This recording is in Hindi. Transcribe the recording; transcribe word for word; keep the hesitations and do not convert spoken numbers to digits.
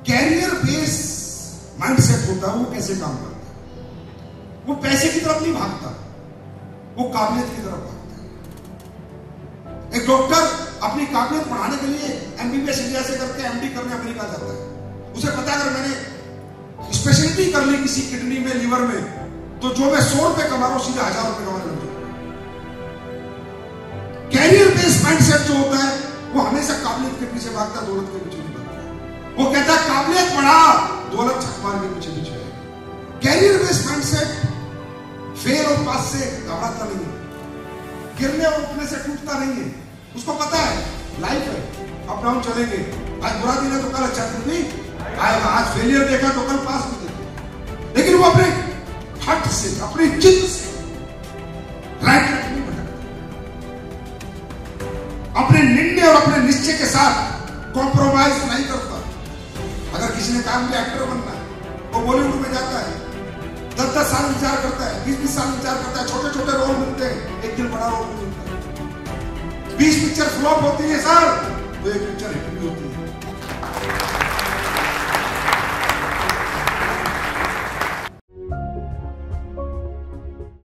कैरियर बेस माइंडसेट होता है, वो कैसे काम करता है? वो पैसे की तरफ नहीं भागता, वो काबिलियत की तरफ भागता है। एक डॉक्टर अपनी काबिलियत बढ़ाने के लिए एमबीबीएस इंडिया से करके एमडी करने अमेरिका जाता है। उसे पता है अगर मैंने स्पेशलिटी कर ली किसी किडनी में, लीवर में, तो जो मैं सौ रुपए कमा रहा हूं सीधे हजार रुपए कमाने लग जाऊंगा। कैरियर बेस्ड माइंडसेट जो होता है वो हमेशा काबिलियत के पीछे भागता है, दौलत के पीछे नहीं भागता। वो कहता है काबिलियत बढ़ा, दौलत छक मार के पीछे पीछे है। कैरियर बेस्ड माइंडसेट फेल और पास से घबराता नहीं है, गिरने और उठने से टूटता नहीं है। उसको पता है लाइफ है, अप डाउन चलेंगे। आज बुरा दिन है तो कल अच्छा दिन भी आएगा, आज फेलियर देखा तो कल पास भी देखेगा। लेकिन वो अपने हट से, अपनी जिद से राइट ट्रैक नहीं भटकता, अपने निर्णय और अपने निश्चय के साथ कॉम्प्रोमाइज नहीं करता। अगर किसी ने कहा मुझे एक्टर बनना है, वो बॉलीवुड में जाता है, दस दस साल विचार करता है, बीस बीस साल विचार करता है, छोटे छोटे रोल मिलते हैं, एक दिन बड़ा रोल मिलता है। बीस पिक्चर फ्लॉप होती है सर, तो एक पिक्चर हिट भी होती है।